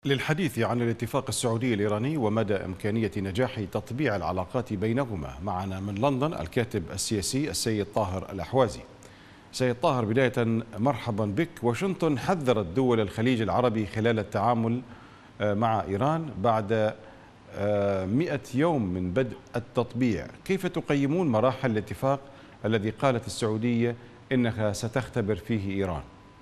للحديث عن الاتفاق السعودي الإيراني ومدى إمكانية نجاح تطبيع العلاقات بينهما، معنا من لندن الكاتب السياسي السيد طاهر الأحوازي. سيد طاهر، بداية مرحبا بك. واشنطن حذرت دول الخليج العربي خلال التعامل مع إيران بعد 100 يوم من بدء التطبيع. كيف تقيمون مراحل الاتفاق الذي قالت السعودية إنها ستختبر فيه إيران؟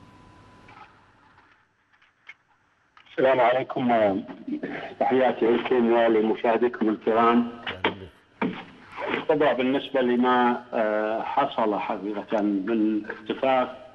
السلام عليكم، تحياتي لكم ولمشاهديكم الكرام. طبعا بالنسبة لما حصل حقيقة من اتفاق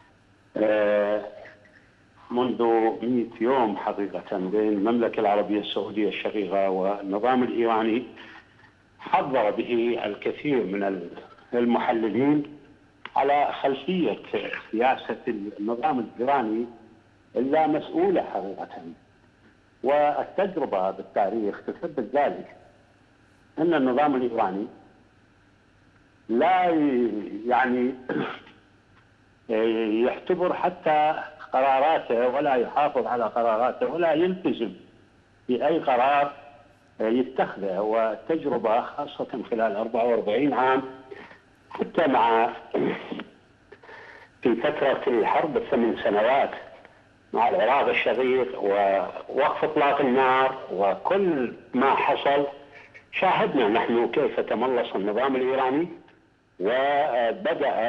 منذ 100 يوم حقيقة بين المملكة العربية السعودية الشقيقة والنظام الإيراني، حذر به الكثير من المحللين على خلفية سياسة النظام الإيراني إلا مسؤولة حقيقة. والتجربة بالتاريخ تثبت ذلك، أن النظام الإيراني لا يعتبر حتى قراراته ولا يحافظ على قراراته ولا يلتزم بأي قرار يتخذه. والتجربة خاصة خلال 44 عام، حتى مع في فترة الحرب ال8 سنوات مع العراق الشقيق ووقف اطلاق النار وكل ما حصل، شاهدنا نحن كيف تملص النظام الإيراني وبدأ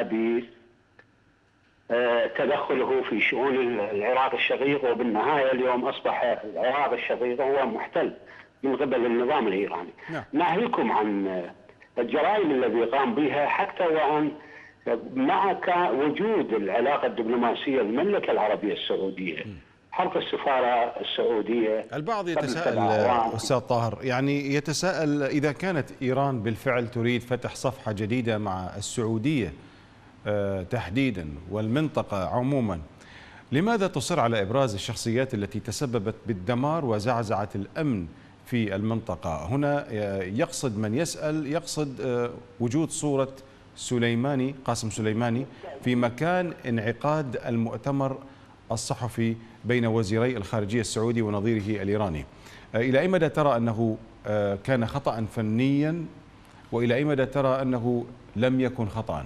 بتدخله في شؤون العراق الشقيق، وبالنهاية اليوم أصبح العراق الشقيق هو محتل من قبل النظام الإيراني. ناهيكم عن الجرائم التي قام بها، حتى وأن مع وجود العلاقة الدبلوماسية المملكة العربية السعودية، حرق السفارة السعودية. البعض يتساءل أستاذ طاهر، يعني يتساءل إذا كانت إيران بالفعل تريد فتح صفحة جديدة مع السعودية تحديدا والمنطقة عموما، لماذا تصر على إبراز الشخصيات التي تسببت بالدمار وزعزعة الأمن في المنطقة؟ هنا يقصد من يسأل، يقصد وجود صورة قاسم سليماني في مكان انعقاد المؤتمر الصحفي بين وزيري الخارجية السعودي ونظيره الإيراني. إلى أي مدى ترى أنه كان خطأ فنيا، وإلى أي مدى ترى أنه لم يكن خطأ؟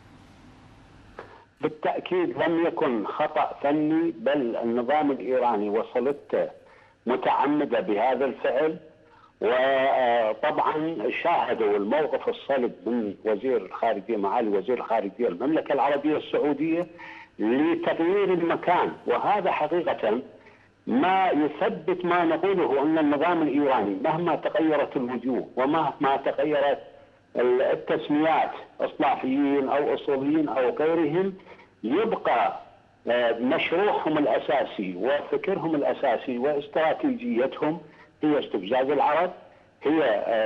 بالتأكيد لم يكن خطأ فني، بل النظام الإيراني وصلته متعمدة بهذا الفعل. وطبعا شاهدوا الموقف الصلب من وزير الخارجية، معالي وزير الخارجية المملكة العربية السعودية، لتغيير المكان. وهذا حقيقة ما يثبت ما نقوله، أن النظام الإيراني مهما تغيرت الوجوه ومهما تغيرت التسميات، إصلاحيين أو أصوليين أو غيرهم، يبقى مشروعهم الأساسي وفكرهم الأساسي واستراتيجيتهم هي استفزاز العرب، هي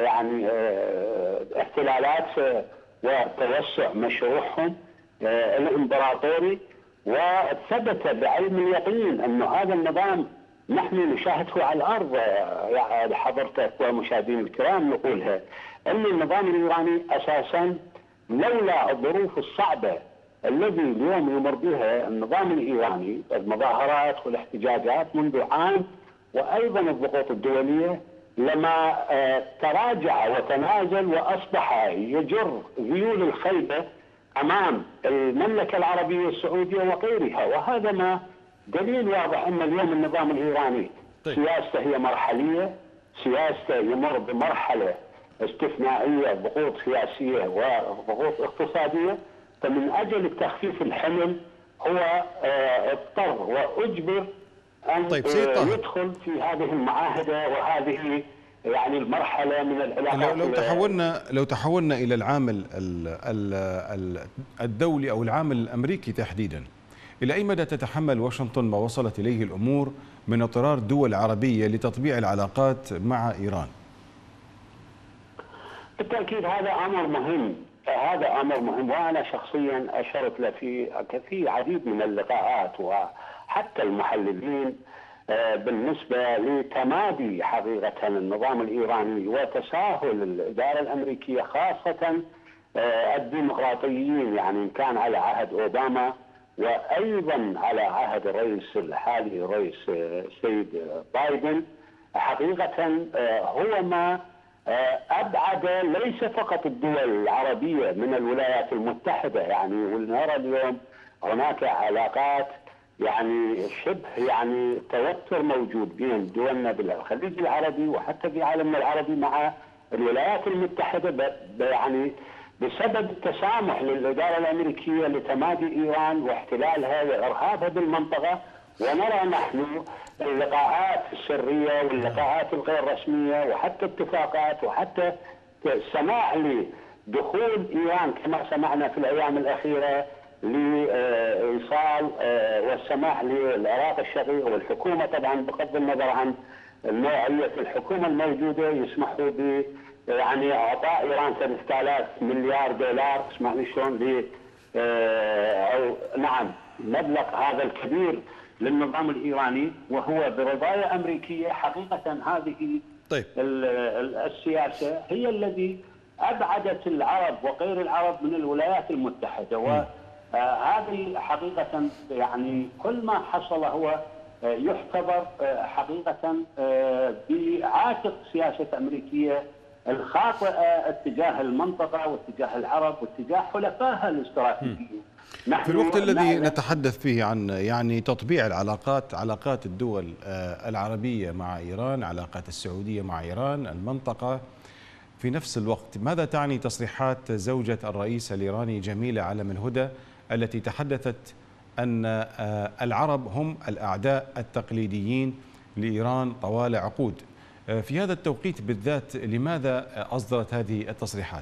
احتلالات وتوسع مشروعهم الامبراطوري. وثبت بعلم اليقين أن هذا النظام نحن نشاهده على الأرض. حضرتك ومشاهدين الكرام نقولها، أن النظام الإيراني أساسا لولا الظروف الصعبة الذي اليوم يمر بها النظام الإيراني، المظاهرات والاحتجاجات منذ عام، وأيضا الضغوط الدولية، لما تراجع وتنازل وأصبح يجر ذيول الخيبة أمام المملكة العربية السعودية وغيرها. وهذا ما دليل واضح أن اليوم النظام الإيراني سياسته هي مرحلية، سياسته يمر بمرحلة استثنائية، ضغوط سياسية وضغوط اقتصادية. فمن أجل تخفيف الحمل هو اضطر وأجبر أن يدخل في هذه المعاهدة وهذه المرحلة من العلاقات. لو تحولنا إلى العامل الدولي أو العامل الأمريكي تحديدا، إلى أي مدى تتحمل واشنطن ما وصلت إليه الأمور من اضطرار دول عربية لتطبيع العلاقات مع إيران؟ بالتأكيد هذا أمر مهم، وأنا شخصيا أشرت له في عديد من اللقاءات، وحتى المحللين بالنسبة لتمادي حقيقة النظام الإيراني وتساهل الإدارة الأمريكية، خاصة الديمقراطيين، إن كان على عهد أوباما وأيضا على عهد الرئيس الحالي الرئيس السيد بايدن حقيقة هو ما أبعد ليس فقط الدول العربية من الولايات المتحدة. يعني ونرى اليوم هناك علاقات يعني شبه يعني توتر موجود بين دولنا بالخليج العربي وحتى في عالمنا العربي مع الولايات المتحدة يعني بسبب التسامح للإدارة الأمريكية لتمادي إيران واحتلالها وإرهابها بالمنطقة. ونرى نحن اللقاءات السرية واللقاءات الغير رسمية وحتى اتفاقات وحتى السماح لدخول إيران كما سمعنا في الأيام الأخيرة لإيصال والسماح للعراق الشقيق والحكومة طبعا بغض النظر عن نوعية الحكومة الموجودة يسمحوا ب يعني اعطاء ايران 3000 مليار دولار اسمعني شلون او نعم مبلغ هذا الكبير للنظام الايراني وهو برضايا امريكيه. حقيقه هذه طيب. السياسه هي الذي ابعدت العرب وغير العرب من الولايات المتحده وهذه حقيقه يعني كل ما حصل هو يعتبر حقيقه بعاتق سياسه امريكيه الخاطئة اتجاه المنطقة واتجاه العرب واتجاه حلفائها الاستراتيجيين. في الوقت الذي نتحدث فيه عن يعني تطبيع علاقات الدول العربية مع إيران، علاقات السعودية مع إيران، المنطقة، في نفس الوقت ماذا تعني تصريحات زوجة الرئيس الإيراني جميلة علم الهدى التي تحدثت أن العرب هم الأعداء التقليديين لإيران طوال عقود؟ في هذا التوقيت بالذات لماذا أصدرت هذه التصريحات؟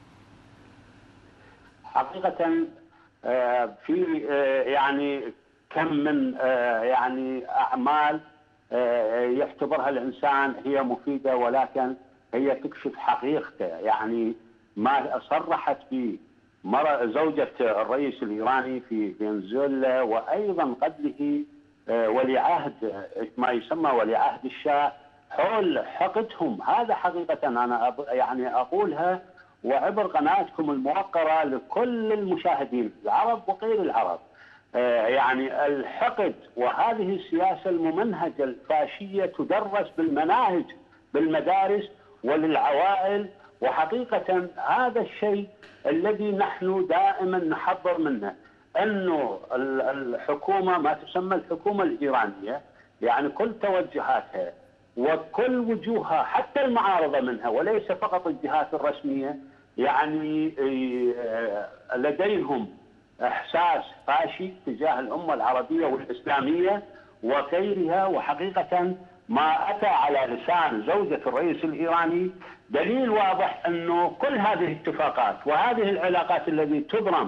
حقيقة في يعني كم من يعني أعمال يعتبرها الإنسان هي مفيدة ولكن هي تكشف حقيقته. يعني ما صرحت به زوجة الرئيس الإيراني في فنزويلا وأيضا قبله ولي عهد ما يسمى ولي عهد الشاه حول حقدهم. هذا حقيقة أنا يعني أقولها وعبر قناتكم الموقرة لكل المشاهدين العرب وغير العرب. يعني الحقد وهذه السياسة الممنهجة الفاشية تدرس بالمناهج بالمدارس وللعوائل، وحقيقة هذا الشيء الذي نحن دائما نحذر منه، أنه الحكومة ما تسمى الحكومة الإيرانية يعني كل توجهاتها وكل وجوهها حتى المعارضة منها وليس فقط الجهات الرسمية يعني لديهم إحساس فاشي تجاه الأمة العربية والإسلامية وغيرها. وحقيقة ما أتى على لسان زوجة الرئيس الإيراني دليل واضح أنه كل هذه الاتفاقات وهذه العلاقات التي تبرم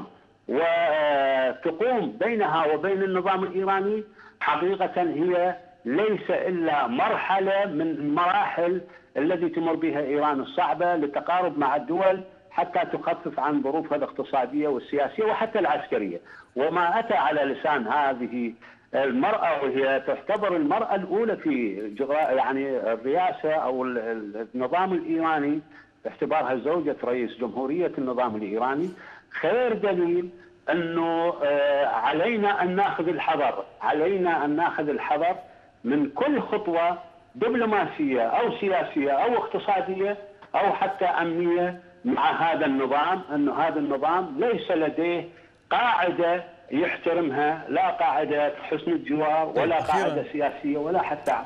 وتقوم بينها وبين النظام الإيراني حقيقة هي ليس إلا مرحلة من المراحل التي تمر بها إيران الصعبة للتقارب مع الدول حتى تخفف عن ظروفها الاقتصادية والسياسية وحتى العسكرية. وما أتى على لسان هذه المرأة وهي تعتبر المرأة الأولى في يعني الرئاسة أو النظام الإيراني باعتبارها زوجة رئيس جمهورية النظام الإيراني، خير دليل أنه علينا أن نأخذ الحذر، علينا أن نأخذ الحذر من كل خطوة دبلوماسية أو سياسية أو اقتصادية أو حتى أمنية مع هذا النظام، أن هذا النظام ليس لديه قاعدة يحترمها، لا قاعدة حسن الجوار ولا قاعدة سياسية ولا حتى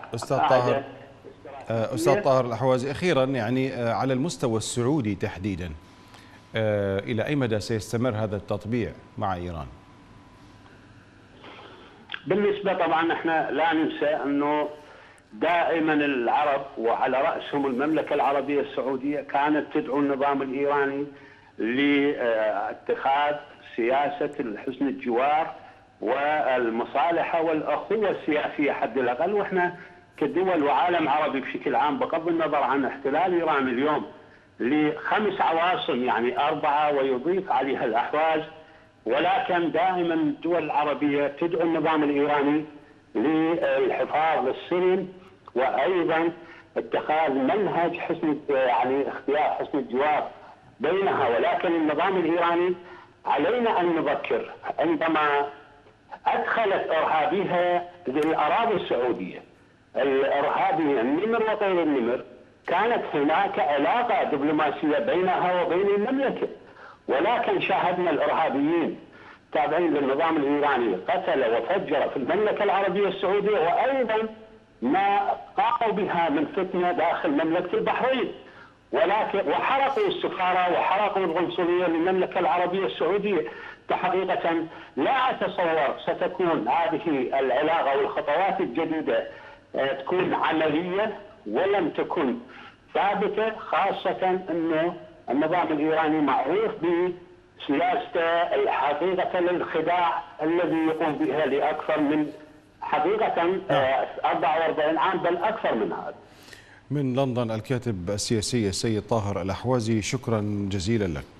أستاذ طاهر الأحوازي، أخيرا يعني على المستوى السعودي تحديدا إلى أي مدى سيستمر هذا التطبيع مع إيران؟ بالنسبة طبعا احنا لا ننسى أنه دائما العرب وعلى رأسهم المملكة العربية السعودية كانت تدعو النظام الإيراني لاتخاذ سياسة حسن الجوار والمصالحة والأخوة السياسية حد الأقل. وإحنا كدول وعالم عربي بشكل عام بغض النظر عن احتلال إيران اليوم ل5 عواصم يعني 4 ويضيف عليها الأحواز، ولكن دائما الدول العربية تدعو النظام الإيراني للحفاظ السلم وأيضا اتخاذ منهج يعني اختيار حسن الجوار بينها. ولكن النظام الإيراني علينا أن نذكر عندما أدخلت إرهابيها للأراضي السعودية. الإرهابي النمر وغير النمر كانت هناك علاقة دبلوماسية بينها وبين المملكة، ولكن شاهدنا الإرهابيين تابعين للنظام الإيراني قتل وفجر في المملكة العربية السعودية، وأيضا ما قاموا بها من فتنة داخل مملكة البحرين، ولكن وحرقوا السفارة وحرقوا القنصلية للمملكة العربية السعودية. حقيقة لا أتصور ستكون هذه العلاقة والخطوات الجديدة تكون عملية ولم تكن ثابتة، خاصة أنه النظام الإيراني معروف بسياسته حقيقة للخداع الذي يقوم بها لأكثر من حقيقة 44 عام بل أكثر من هذا. من لندن الكاتب السياسي السيد طاهر الأحوازي، شكرا جزيلا لك.